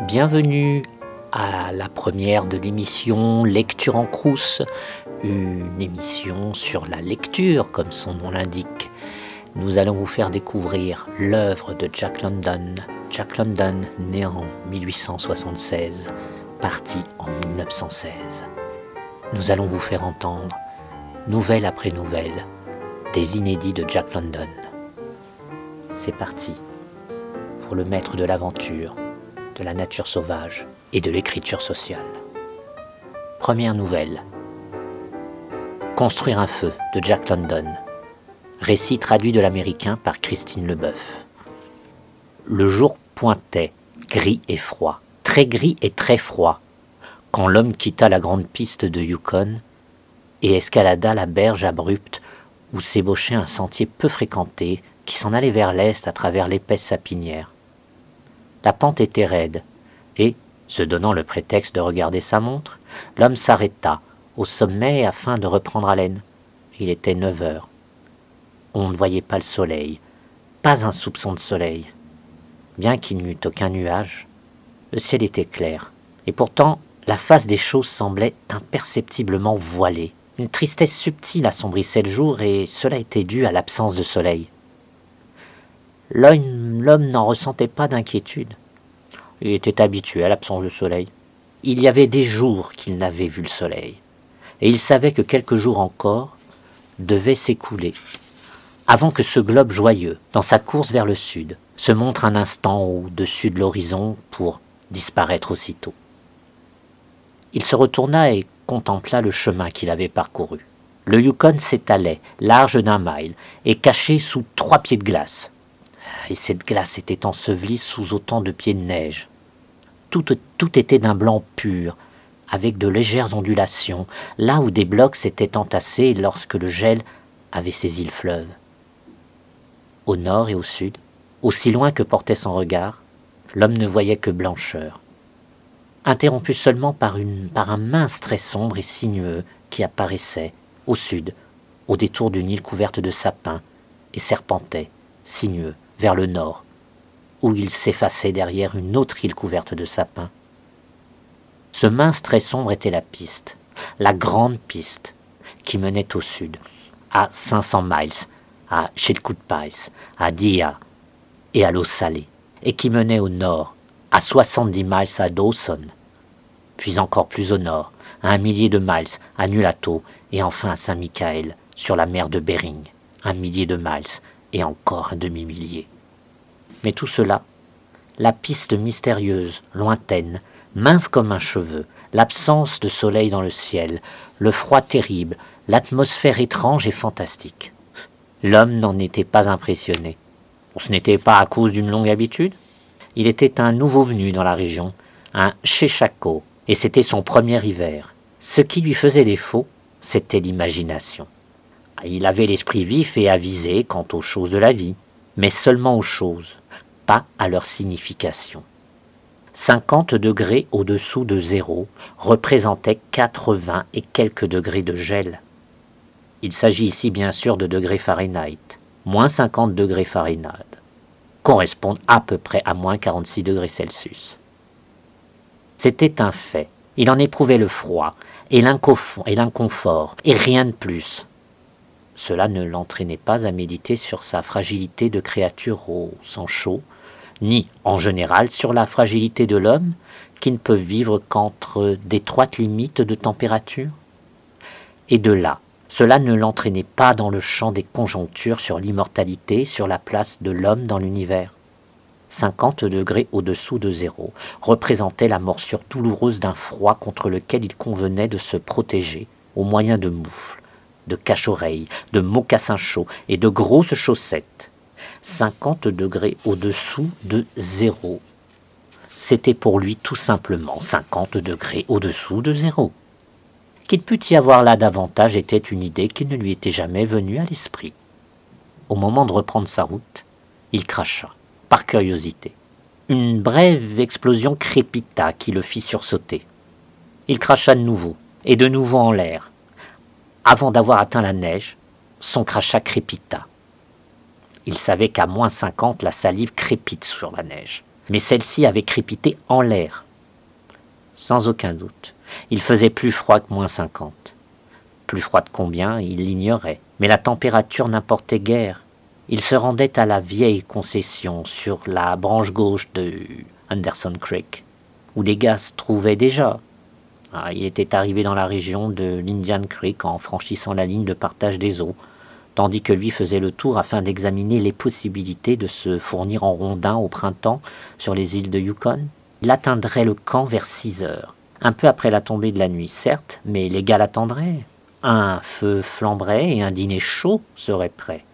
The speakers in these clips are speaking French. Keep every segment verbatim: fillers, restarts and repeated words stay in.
Bienvenue à la première de l'émission Lecture en Crous, une émission sur la lecture comme son nom l'indique. Nous allons vous faire découvrir l'œuvre de Jack London. Jack London, né en mille huit cent soixante-seize, parti en mille neuf cent seize. Nous allons vous faire entendre, nouvelle après nouvelle, des inédits de Jack London. C'est parti pour le maître de l'aventure, de la nature sauvage et de l'écriture sociale. Première nouvelle. Construire un feu de Jack London. Récit traduit de l'américain par Christine Leboeuf. Le jour pointait, gris et froid, très gris et très froid, quand l'homme quitta la grande piste de Yukon et escalada la berge abrupte où s'ébauchait un sentier peu fréquenté qui s'en allait vers l'est à travers l'épaisse sapinière. La pente était raide, et, se donnant le prétexte de regarder sa montre, l'homme s'arrêta au sommet afin de reprendre haleine. Il était neuf heures. On ne voyait pas le soleil, pas un soupçon de soleil. Bien qu'il n'y eût aucun nuage, le ciel était clair, et pourtant la face des choses semblait imperceptiblement voilée. Une tristesse subtile assombrissait le jour, et cela était dû à l'absence de soleil. L'homme n'en ressentait pas d'inquiétude. Il était habitué à l'absence de soleil. Il y avait des jours qu'il n'avait vu le soleil, et il savait que quelques jours encore devaient s'écouler, avant que ce globe joyeux, dans sa course vers le sud, se montre un instant au-dessus de l'horizon pour disparaître aussitôt. Il se retourna et contempla le chemin qu'il avait parcouru. Le Yukon s'étalait, large d'un mille, et caché sous trois pieds de glace. Et cette glace était ensevelie sous autant de pieds de neige. Tout, tout était d'un blanc pur, avec de légères ondulations, là où des blocs s'étaient entassés lorsque le gel avait saisi le fleuve. Au nord et au sud, aussi loin que portait son regard, l'homme ne voyait que blancheur, interrompu seulement par, une, par un mince trait sombre et sinueux qui apparaissait, au sud, au détour d'une île couverte de sapins, et serpentait, sinueux, vers le nord, où il s'effaçait derrière une autre île couverte de sapins. Ce mince trait sombre était la piste, la grande piste, qui menait au sud, à cinq cents miles, à Chilkoot Pies, à Dia et à l'eau salée, et qui menait au nord, à soixante-dix miles à Dawson, puis encore plus au nord, à un millier de miles à Nulato, et enfin à Saint-Michael, sur la mer de Bering, un millier de miles, et encore un demi-millier. Mais tout cela, la piste mystérieuse, lointaine, mince comme un cheveu, l'absence de soleil dans le ciel, le froid terrible, l'atmosphère étrange et fantastique. L'homme n'en était pas impressionné. Ce n'était pas à cause d'une longue habitude. Il était un nouveau venu dans la région, un Sheshako, et c'était son premier hiver. Ce qui lui faisait défaut, c'était l'imagination. Il avait l'esprit vif et avisé quant aux choses de la vie, mais seulement aux choses, pas à leur signification. cinquante degrés au-dessous de zéro représentaient quatre-vingts et quelques degrés de gel. Il s'agit ici bien sûr de degrés Fahrenheit, moins cinquante degrés Fahrenheit, correspondent à peu près à moins quarante-six degrés Celsius. C'était un fait, il en éprouvait le froid et l'inconfort, et rien de plus. Cela ne l'entraînait pas à méditer sur sa fragilité de créature au sang chaud, ni, en général, sur la fragilité de l'homme, qui ne peut vivre qu'entre d'étroites limites de température. Et de là, cela ne l'entraînait pas dans le champ des conjonctures sur l'immortalité, sur la place de l'homme dans l'univers. cinquante degrés au-dessous de zéro représentaient la morsure douloureuse d'un froid contre lequel il convenait de se protéger au moyen de moufles, de cache-oreilles, de mocassins chauds et de grosses chaussettes. cinquante degrés au-dessous de zéro. C'était pour lui tout simplement cinquante degrés au-dessous de zéro. Qu'il pût y avoir là davantage était une idée qui ne lui était jamais venue à l'esprit. Au moment de reprendre sa route, il cracha, par curiosité. Une brève explosion crépita qui le fit sursauter. Il cracha de nouveau, et de nouveau en l'air. Avant d'avoir atteint la neige, son crachat crépita. Il savait qu'à moins cinquante, la salive crépite sur la neige. mais celle-ci avait crépité en l'air. Sans aucun doute, il faisait plus froid que moins cinquante. Plus froid de combien, il l'ignorait, mais la température n'importait guère. Il se rendait à la vieille concession sur la branche gauche de Anderson Creek, où des gars se trouvaient déjà. Ah, il était arrivé dans la région de l'Indian Creek en franchissant la ligne de partage des eaux, tandis que lui faisait le tour afin d'examiner les possibilités de se fournir en rondins au printemps sur les îles de Yukon. Il atteindrait le camp vers six heures, un peu après la tombée de la nuit, certes, mais les gars l'attendraient. Un feu flamberait et un dîner chaud serait prêt.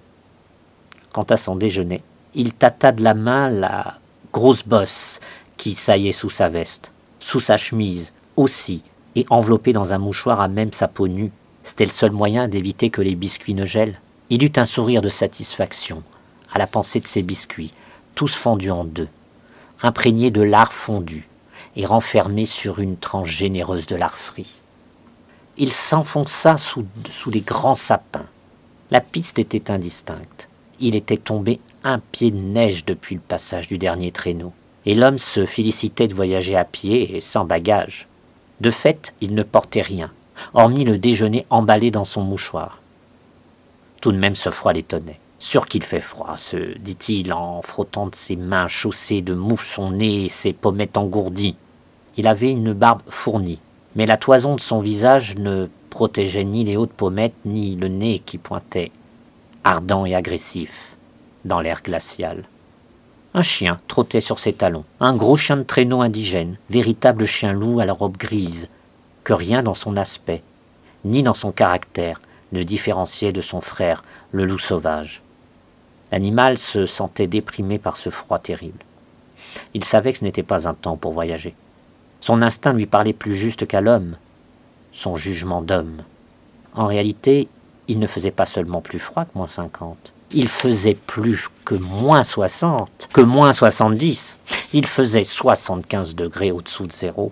Quant à son déjeuner, il tâta de la main la grosse bosse qui saillait sous sa veste, sous sa chemise aussi, et enveloppée dans un mouchoir à même sa peau nue. C'était le seul moyen d'éviter que les biscuits ne gèlent. Il eut un sourire de satisfaction à la pensée de ces biscuits, tous fendus en deux, imprégnés de lard fondu et renfermés sur une tranche généreuse de lard frit. Il s'enfonça sous, sous les grands sapins. La piste était indistincte. Il était tombé un pied de neige depuis le passage du dernier traîneau, et l'homme se félicitait de voyager à pied et sans bagages. De fait, il ne portait rien, hormis le déjeuner emballé dans son mouchoir. Tout de même, ce froid l'étonnait. Sûr qu'il fait froid, se dit-il en frottant de ses mains chaussées de moufle son nez et ses pommettes engourdies. Il avait une barbe fournie, mais la toison de son visage ne protégeait ni les hautes pommettes ni le nez qui pointait, ardent et agressif, dans l'air glacial. Un chien trottait sur ses talons, un gros chien de traîneau indigène, véritable chien loup à la robe grise, que rien dans son aspect, ni dans son caractère, ne différenciait de son frère, le loup sauvage. L'animal se sentait déprimé par ce froid terrible. Il savait que ce n'était pas un temps pour voyager. Son instinct lui parlait plus juste qu'à l'homme, son jugement d'homme. En réalité, il ne faisait pas seulement plus froid que moins cinquante. Il faisait plus que moins soixante, que moins soixante-dix. Il faisait soixante-quinze degrés au-dessous de zéro.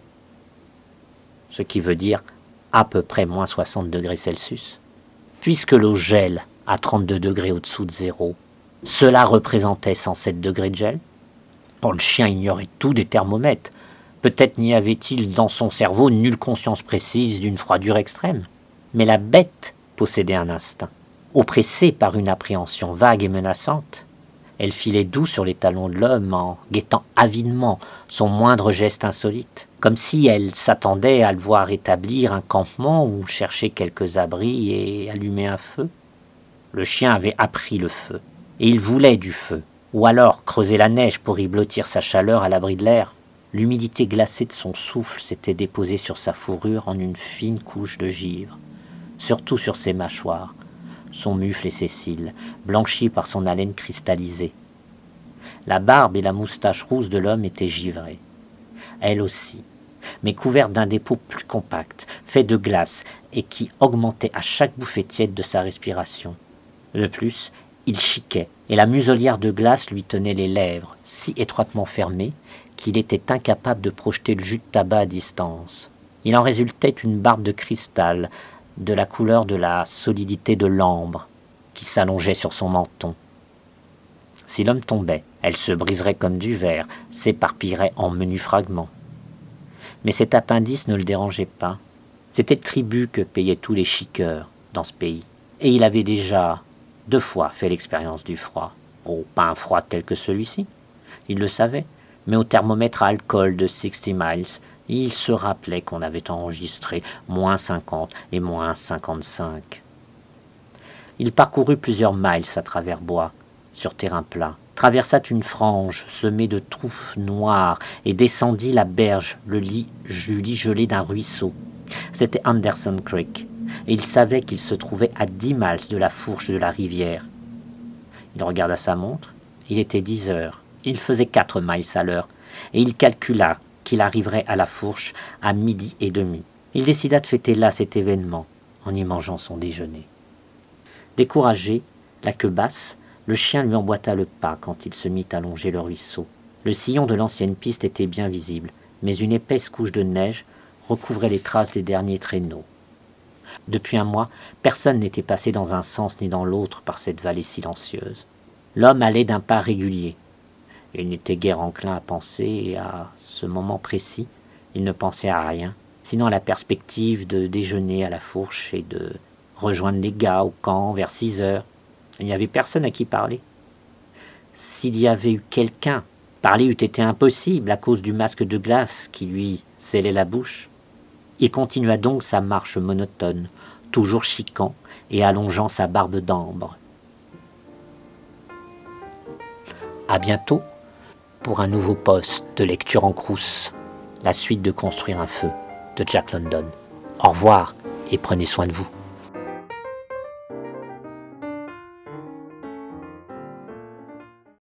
Ce qui veut dire à peu près moins soixante degrés Celsius. Puisque l'eau gèle à trente-deux degrés au-dessous de zéro, cela représentait cent sept degrés de gel. Quand le chien ignorait tout des thermomètres, peut-être n'y avait-il dans son cerveau nulle conscience précise d'une froidure extrême. Mais la bête possédait un instinct. Oppressée par une appréhension vague et menaçante, elle filait doux sur les talons de l'homme en guettant avidement son moindre geste insolite, comme si elle s'attendait à le voir établir un campement ou chercher quelques abris et allumer un feu. Le chien avait appris le feu, et il voulait du feu, ou alors creuser la neige pour y blottir sa chaleur à l'abri de l'air. L'humidité glacée de son souffle s'était déposée sur sa fourrure en une fine couche de givre, surtout sur ses mâchoires, son mufle et ses cils, blanchis par son haleine cristallisée. La barbe et la moustache rousse de l'homme étaient givrées, elle aussi, mais couverte d'un dépôt plus compact, fait de glace, et qui augmentait à chaque bouffée tiède de sa respiration. De plus, il chiquait, et la muselière de glace lui tenait les lèvres, si étroitement fermées, qu'il était incapable de projeter le jus de tabac à distance. Il en résultait une barbe de cristal, de la couleur de la solidité de l'ambre, qui s'allongeait sur son menton. Si l'homme tombait, elle se briserait comme du verre, s'éparpillerait en menus fragments. Mais cet appendice ne le dérangeait pas. C'était le tribut que payaient tous les chiqueurs dans ce pays. Et il avait déjà deux fois fait l'expérience du froid. Oh, pas un froid tel que celui-ci, il le savait, mais au thermomètre à alcool de sixty miles, il se rappelait qu'on avait enregistré moins cinquante et moins cinquante-cinq. Il parcourut plusieurs miles à travers bois, sur terrain plat, traversa une frange semée de touffes noires et descendit la berge, le lit, le lit gelé d'un ruisseau. C'était Anderson Creek, et il savait qu'il se trouvait à dix miles de la fourche de la rivière. Il regarda sa montre, il était dix heures, il faisait quatre miles à l'heure, et il calcula qu'il arriverait à la fourche à midi et demi. Il décida de fêter là cet événement, en y mangeant son déjeuner. Découragé, la queue basse, le chien lui emboîta le pas quand il se mit à longer le ruisseau. Le sillon de l'ancienne piste était bien visible, mais une épaisse couche de neige recouvrait les traces des derniers traîneaux. Depuis un mois, personne n'était passé dans un sens ni dans l'autre par cette vallée silencieuse. L'homme allait d'un pas régulier, Il n'était guère enclin à penser, et à ce moment précis, il ne pensait à rien, sinon à la perspective de déjeuner à la fourche et de rejoindre les gars au camp vers six heures. Il n'y avait personne à qui parler. S'il y avait eu quelqu'un, parler eût été impossible à cause du masque de glace qui lui scellait la bouche. Il continua donc sa marche monotone, toujours chiquant et allongeant sa barbe d'ambre. À bientôt pour un nouveau poste de lecture en Crous, la suite de Construire un feu de Jack London. Au revoir et prenez soin de vous.